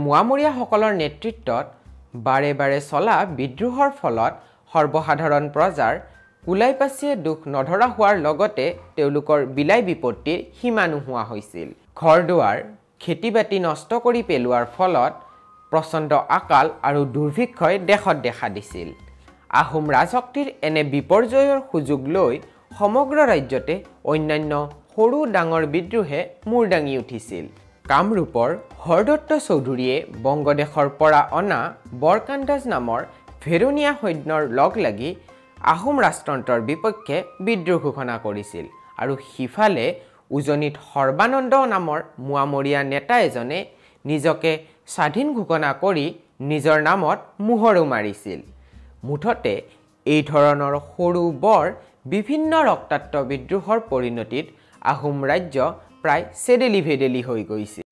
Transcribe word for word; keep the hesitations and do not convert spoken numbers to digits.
মুৱামৰীয়াসকলৰ নেতৃত্বত বাৰে বাৰে চলা বিদ্ৰোহৰ ফলত সৰ্বসাধাৰণ প্ৰজাৰ কুলাইপাচিয়ে দুখ নধৰা হোৱাৰ লগতে তেওঁলোকৰ বিলাই বিপত্তিৰ সীমা নোহোৱা হৈছিল। ঘৰ-দুৱাৰ খেতি-বাতি নষ্ট কৰি পেলোৱাৰ ফলত প্ৰচণ্ড আকাল আৰু দুৰ্ভিক্ষই দেশত দেখা দিছিল। আহোম ৰাজশক্তিৰ এনে বিপৰ্যয়ৰ সুযোগ লৈ সমগ্ৰ ৰাজ্যতে অন্যান্য সৰু ডাঙৰ বিদ্ৰোহে মূৰ দাঙি উঠিছিল। কামৰূপৰ হৰদত্ত চৌধুৰীয়ে বংগদেশৰ পৰা অনা বৰকান্দাজ নামৰ ভেৰুণীয়া সৈন্যৰ লগ লাগি আহোম ৰাজতন্ত্ৰৰ বিপক্ষে বিদ্ৰোহ ঘোষণা কৰিছিল আৰু সিফালে উজনিত সৰ্বানন্দ নামৰ মুৱামৰীয়া নেতা এজনে নিজকে স্বাধীন ঘোষণা কৰি নিজৰ নামত মোহৰো মাৰিছিল। মুঠতে এই ধৰণৰ সৰু বৰ বিভিন্ন ৰক্তাক্ত বিদ্ৰোহৰ পৰিণতিত আহোম ৰাজ্য প্ৰায় চেদেলি ভেদেলি হৈ গৈছিল।